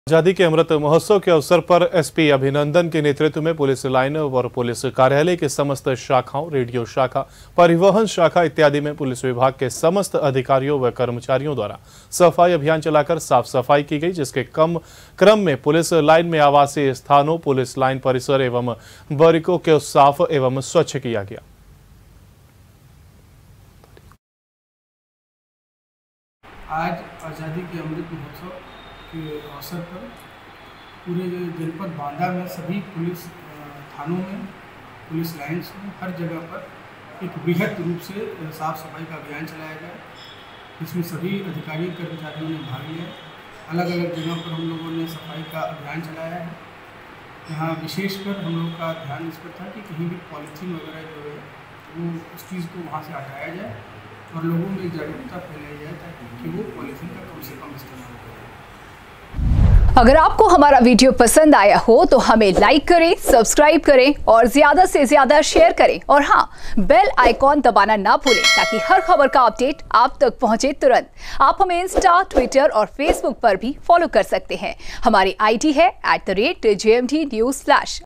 आजादी के अमृत महोत्सव के अवसर पर एसपी अभिनंदन के नेतृत्व में पुलिस लाइन और पुलिस कार्यालय के समस्त शाखाओं, रेडियो शाखा, परिवहन शाखा इत्यादि में पुलिस विभाग के समस्त अधिकारियों व कर्मचारियों द्वारा सफाई अभियान चलाकर साफ सफाई की गई, जिसके क्रम में पुलिस लाइन में आवासीय स्थानों, पुलिस लाइन परिसर एवं बैरिकों को साफ एवं स्वच्छ किया गया। आज आज़ादी के अमृत महोत्सव के अवसर पर पूरे जनपद बांदा में सभी पुलिस थानों में, पुलिस लाइन्स में, हर जगह पर एक बृहद रूप से साफ सफाई का अभियान चलाया गया। इसमें सभी अधिकारी कर्मचारियों ने भाग लिया। अलग अलग जगह पर हम लोगों ने सफाई का अभियान चलाया है। यहाँ विशेषकर हम लोग का ध्यान इस पर था कि कहीं भी पॉलीथीन वगैरह जो है वो उस चीज़ को वहाँ से हटाया जाए और लोगों में जागरूकता फैलाई जाए ताकि वो पॉलीथीन का कम से कम इस्तेमाल करें। अगर आपको हमारा वीडियो पसंद आया हो तो हमें लाइक करें, सब्सक्राइब करें और ज्यादा से ज्यादा शेयर करें और हाँ, बेल आइकॉन दबाना ना भूलें ताकि हर खबर का अपडेट आप तक पहुंचे तुरंत। आप हमें इंस्टा, ट्विटर और फेसबुक पर भी फॉलो कर सकते हैं। हमारी आईडी है @JMT News।